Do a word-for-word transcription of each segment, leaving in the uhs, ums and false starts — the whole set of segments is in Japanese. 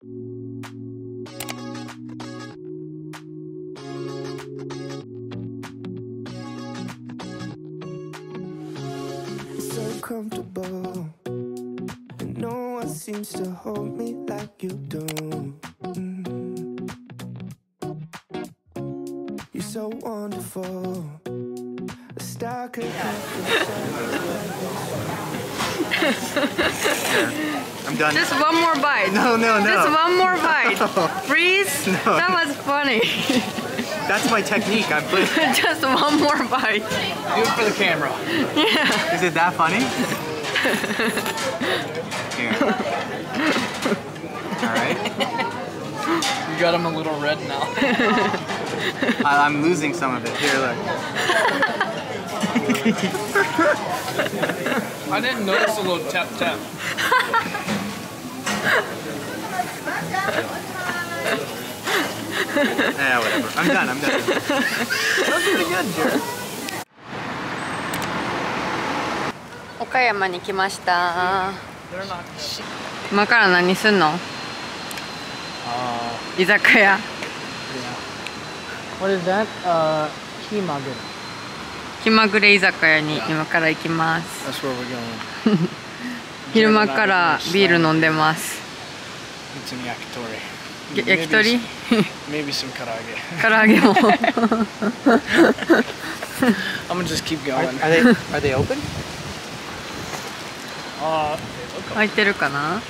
So comfortable, and no one seems to hold me like you do. Mm. You're so wonderful. A star could I'm done. Just one more bite. No, no, no. Just one more bite. Please? No. That was funny. That's my technique. I'm putting... Just one more bite. Do it for the camera. Yeah. Is it that funny? Here. Alright. You got him a little red now. I I'm losing some of it. Here, look. I didn't notice a little tap tap. Yeah, whatever. I'm done, I'm done. That's pretty good, Jared. 岡山に来ました。今から何すんの？居酒屋。 What is that? Uh, 気まぐれ。 気まぐれ居酒屋に今から行きます。 That's where we're going. 昼間からビール飲んでます。 It's in yakitori. 焼き鳥？ Maybe some karaage. 唐揚げも。 I'm gonna just keep going. Are, are they are they open? Uh, 開いてるかな？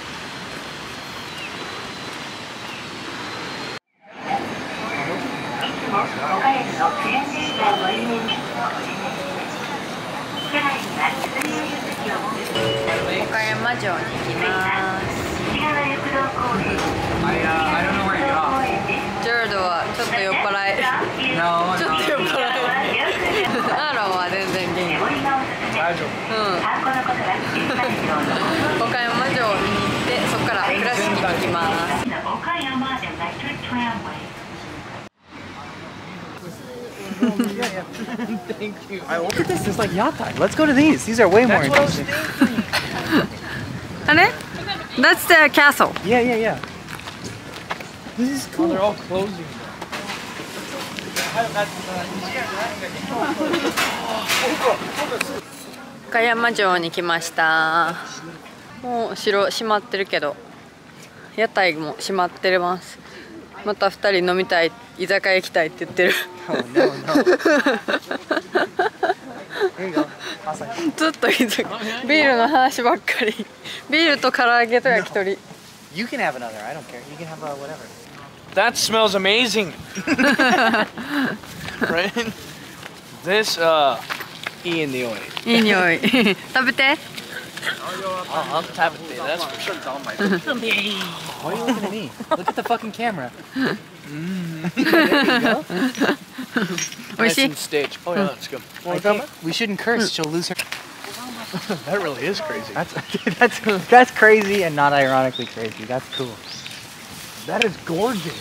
岡山城に行きます。 I uh, I don't know where to get off. ジェラルドはちょっと酔っ払い。 No, ちょっと酔っ払い。アーロンは全然元気。うん。岡山城に行ってそこから倉敷に行きます。 thank you. I look at this. It's like yatai. Let's go to these. These are way more That's what I was interesting. thinking. あれ That's the castle. Yeah, yeah, yeah. This is Oh, cool. they're all closing. 岡山城に来ました。もう城閉まってるけど屋台も閉まってます。またふたり飲みたい、居酒屋行きたいって言ってる。 Oh, no, no. Here you go. Awesome. ずっと居酒屋、ビールの話ばっかり。ビールと唐揚げと焼き鳥。 You can have another. I don't care. You can have uh, whatever. That smells amazing. Right? This, uh, いい匂い。 いい匂い。食べて。 I'll tap it. That's for sure. It's on my Why are you looking at me? Look at the fucking camera. Nice and stage. Oh yeah, that's good. I think we shouldn't curse. She'll lose her. That really is crazy. That's that's that's crazy and not ironically crazy. That's cool. That is gorgeous.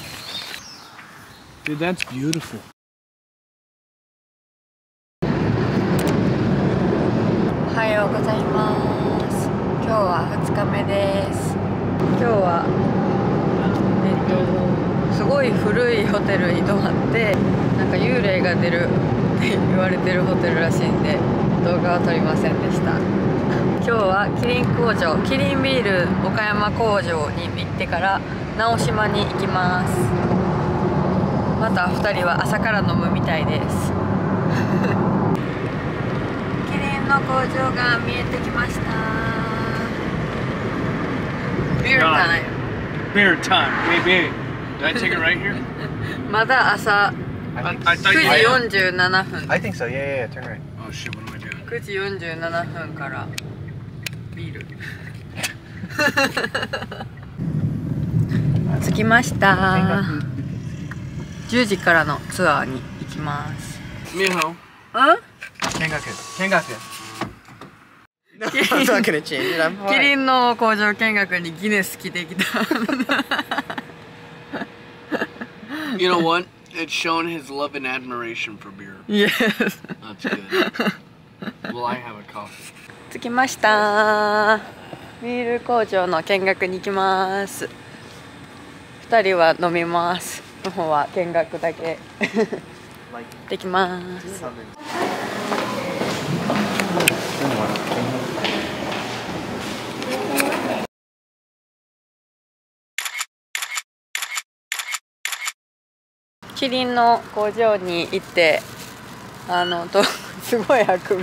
Dude, that's beautiful. おはようございます。今日はふつかめです。今日はえっとすごい古いホテルに泊まってなんか幽霊が出るって言われてるホテルらしいんで動画は撮りませんでした。今日はキリン工場、キリンビール岡山工場に行ってから直島に行きます。またふたりは朝から飲むみたいです。キリンの工場が見えてきました。Beer time. Beer time. Wait, wait. Did I take it right here? まだ朝 I, I thought く you じ had よんじゅうななふん。 I think so. Yeah, yeah, yeah. Turn right. Oh shit, what am I doing? くじよんじゅうななふんからビール着きました。じゅうじからのツアーに行きます。 Miho. うん？ Kengaku. Kengaku. No, I'm not gonna change it. I'm キ fine. リンの工場見学にギネス来てきた。 You know what? It's shown his love and admiration for beer. Yes. That's good. Well, I have a coffee. 着きました。ビール工場の見学に行きます。 ふたりは飲みます。の方は見学だけできます。キリンの工場に行ってあのとすごいあくび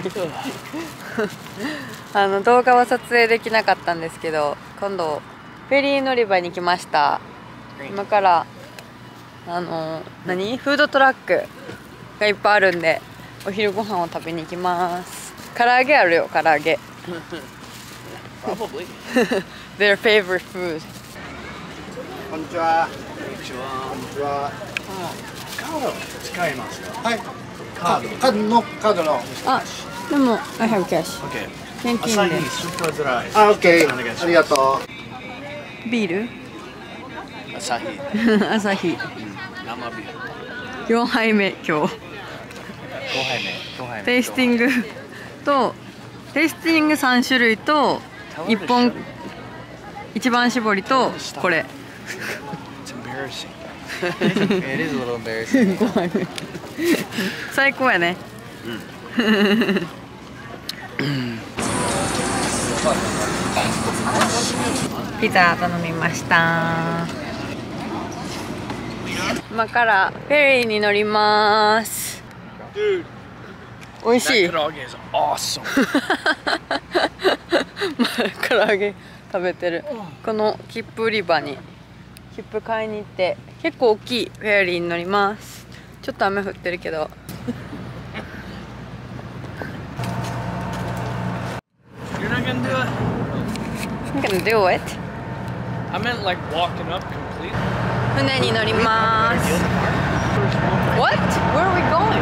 あの動画は撮影できなかったんですけど、今度フェリー乗り場に来ました。今からあの何フードトラックがいっぱいあるんでお昼ご飯を食べに行きます。唐揚げあるよ、唐揚げ Probably. Their favorite food。 こんにちは。 こんにちは。 こんにちは。 カード使いますか？ はい。カード。カードのカードの。 あ、でも I have cash。 OK。 現金で。 アサヒスーパードライ。 あ、オッケー。 お願いします。 ありがとビール？ アサヒ。 アサヒ。 生ビール。 よんはいめ今日。 ごはいめ。ごはいめ。 テイスティングとテイスティングさん種類といっぽん一番搾りとこれ。 It's embarrassing. It is a little embarrassing. ごはいめ最高やね。ピザ頼みました。今からフェリーに乗ります。 Dude, 美味しい。 that karaage is awesome. 唐揚げ食べてる。この切符売り場に切符買いに行って、結構大きいフェリーに乗ります。ちょっと雨降ってるけど You're not gonna do it? I'm gonna do it. I meant like walking up completely. 船に乗ります。 What? Where are we going?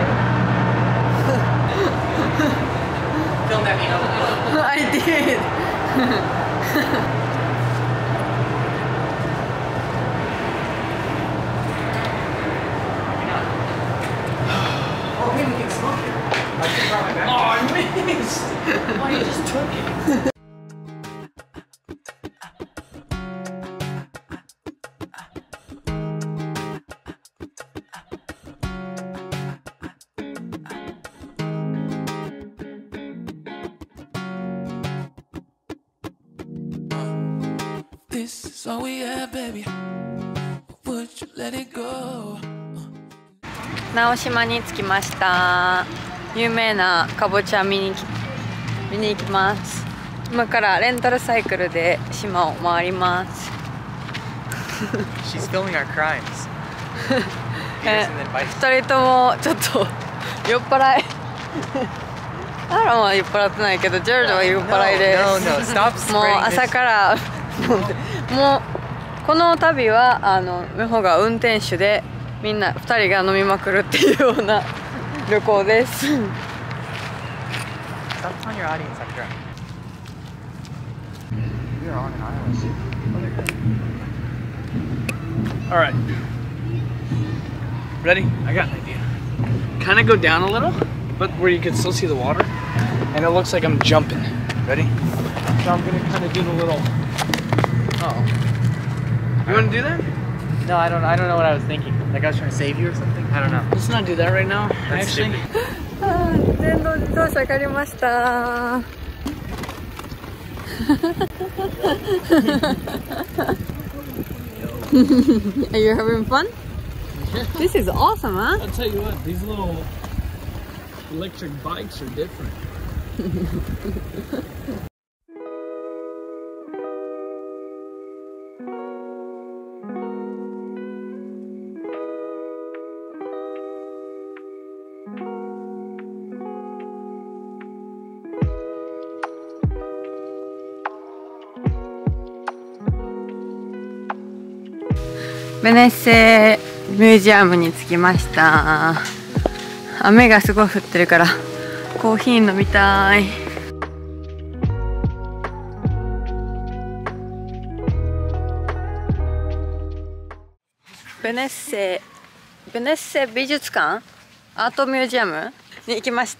Film that video. I did. Oh, hey, we can smoke here. I should brought my back. Oh, I missed! Oh, you just took it. This is all we have, baby. Would you let it go? 直島に着きました。有名なかぼちゃ見に見に行きます。今からレンタルサイクルで島を回ります。 She's filming our crimes. え、二人ともちょっと酔っ払い。アランは酔っ払ってないけど、ジョージは酔っ払いです。 No, no, no. Stop もう spreading 朝 this. からもうこの旅はあの美穂が運転手でみんなふたりが飲みまくるっていうような旅行です。 Stop telling your audience I'm drunk. You're on an island. All right. Ready? I got an idea. Kind of go down a little, but where you can still see the water, and it looks like I'm jumping. Ready? So I'm gonna kind of do the little. Oh. You want to do that? No, I don't. I don't know what I was thinking. Like I was trying to save you or something. I don't know. Let's not do that right now. That's Actually. stupid. 電動自動車借りました。Are you having fun? This is awesome, huh? I'll tell you what, these little electric bikes are different. ベネッセミュージアムに着きました。雨がすごい降ってるからコーヒー飲みたい。ベネッセベネッセ美術館アートミュージアムに行きました。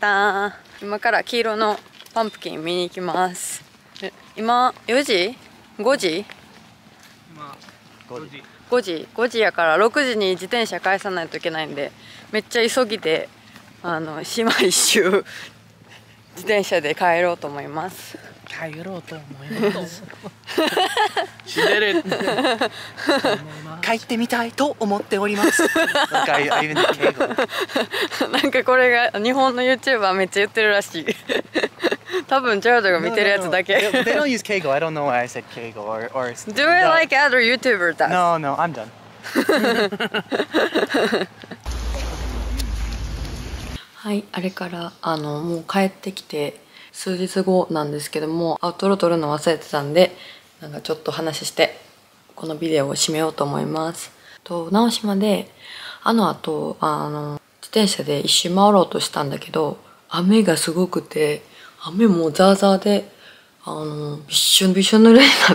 今から黄色のパンプキン見に行きます。今よじごじごじ。 ごじごじやからろくじに自転車返さないといけないんで、めっちゃ急ぎであの島一周自転車で帰ろうと思います。 帰ろうと思います。She did it. 帰ってみたいと思っております。なんか、I even did 敬語。 なんかこれが日本の YouTuber めっちゃ言ってるらしい。多分ジャードが見てるやつだけ。 They don't use 敬語。I don't know why I said 敬語 or or. Do it like other YouTuber does? No, no, I'm done. はい、あれからあのもう帰ってきて数日後なんですけども、アウトロ撮るの忘れてたんで、なんかちょっと話してこのビデオを締めようと思います。と直島であの後あの自転車で一周回ろうとしたんだけど、雨がすごくて、雨もザーザーであのびっしょびしょ濡れになって、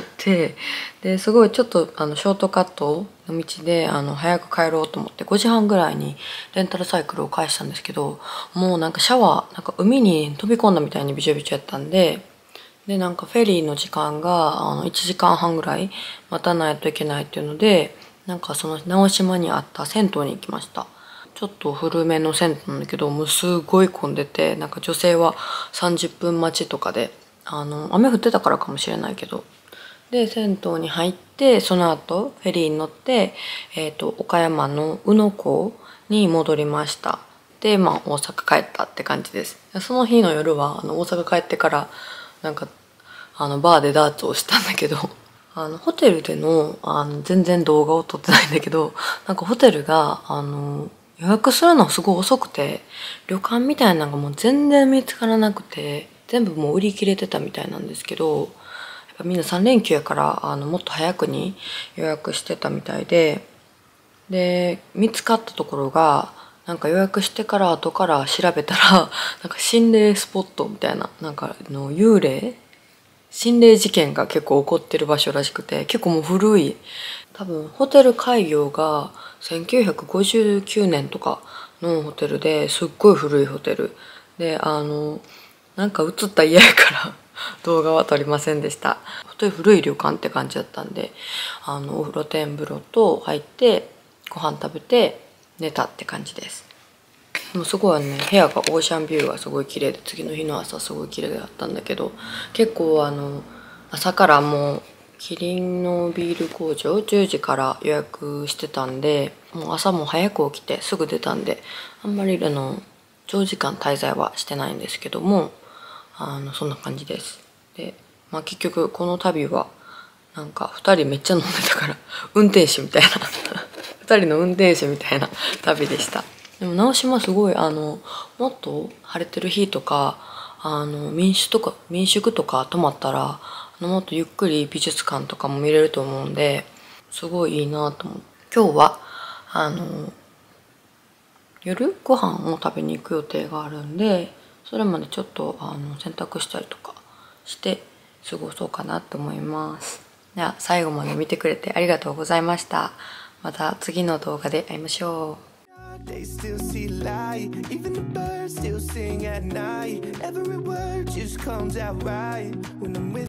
ですごいちょっとあのショートカットの道であの早く帰ろうと思ってごじはんぐらいにレンタルサイクルを返したんですけど、もうなんかシャワーなんか海に飛び込んだみたいにびちょびちょやったんで、でなんかフェリーの時間があのいちじかんはんぐらい待たないといけないっていうので、なんかその直島にあった銭湯に行きました。ちょっと古めの銭湯なんだけど、もうすごい混んでて、なんか女性はさんじゅっぷん待ちとかで、あの雨降ってたからかもしれないけど、で銭湯に入って、その後フェリーに乗って、えー、と岡山の宇野港に戻りました。でまあ大阪帰ったって感じです。その日の夜はあの大阪帰ってからなんかあのバーでダーツをしたんだけど、あのホテルでのあの全然動画を撮ってないんだけど、なんかホテルがあの予約するのすごい遅くて、旅館みたいなのがもう全然見つからなくて、全部もう売り切れてたみたいなんですけど、やっぱみんなさん連休やからあのもっと早くに予約してたみたいで、で見つかったところがなんか予約してから後から調べたら、なんか心霊スポットみたいな、なんかの幽霊心霊事件が結構起こってる場所らしくて、結構もう古い、多分ホテル開業がせんきゅうひゃくごじゅうきゅうねんとかのホテルで、すっごい古いホテルで、あのなんか映ったら嫌やから動画は撮りませんでした。本当に古い旅館って感じだったんで、あのお風呂天風呂と入ってご飯食べて寝たって感じです。でもすごいね、部屋がオーシャンビューがすごい綺麗で、次の日の朝すごい綺麗だったんだけど、結構あの朝からもうキリンのビール工場じゅうじから予約してたんで、もう朝も早く起きてすぐ出たんで、あんまりあの長時間滞在はしてないんですけども、あのそんな感じです。で、まあ、結局この旅はなんかふたりめっちゃ飲んでたから運転手みたいなふたりの運転手みたいな旅でした。でも直島すごいあのもっと晴れてる日とか、あの民宿とか民宿とか泊まったら、あのもっとゆっくり美術館とかも見れると思うんで、すごいいいなと思う。今日はあの夜ご飯を食べに行く予定があるんで、それまでちょっとあの洗濯したりとかして過ごそうかなと思います。では最後まで見てくれてありがとうございました。また次の動画で会いましょう。 They still see light, even the birds still sing at night. Every word just comes out right when I'm with